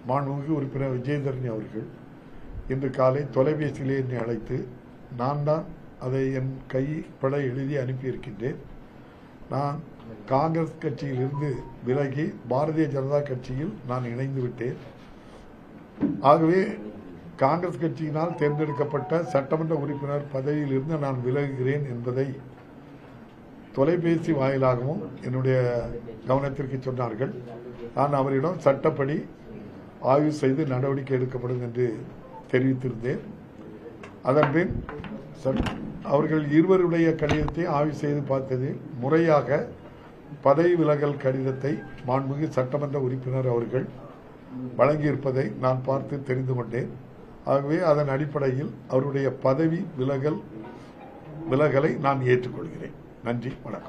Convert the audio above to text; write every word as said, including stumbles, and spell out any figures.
மாண்புமிகு உறுப்பினர் விஜயதரணி அவர்கள் இன்று காலை தொலைபேசியிலே என்னை அழைத்து நான் தான் அதை என் கைப்பட எழுதி அனுப்பியிருக்கின்றேன். நான் காங்கிரஸ் கட்சியிலிருந்து விலகி பாரதிய ஜனதா கட்சியில் நான் இணைந்து விட்டேன். ஆகவே காங்கிரஸ் கட்சியினால் தேர்ந்தெடுக்கப்பட்ட சட்டமன்ற உறுப்பினர் பதவியிலிருந்து நான் விலகுகிறேன் என்பதை தொலைபேசி வாயிலாகவும் என்னுடைய கவனத்திற்கு சொன்னார்கள். நான் அவரிடம் சட்டப்படி ஆய்வு செய்து நடவடிக்கை எடுக்கப்படும் என்று தெரிவித்திருந்தேன். அதன்பின் அவர்கள் இருவருடைய கடிதத்தை ஆய்வு செய்து பார்த்ததில் முறையாக பதவி விலகல் கடிதத்தை மாண்புமிகு சட்டமன்ற உறுப்பினர் அவர்கள் வழங்கியிருப்பதை நான் பார்த்து தெரிந்து கொண்டேன். ஆகவே அதன் அடிப்படையில் அவருடைய பதவி விலகல் விலகலை நான் ஏற்றுக்கொள்கிறேன். நன்றி, வணக்கம்.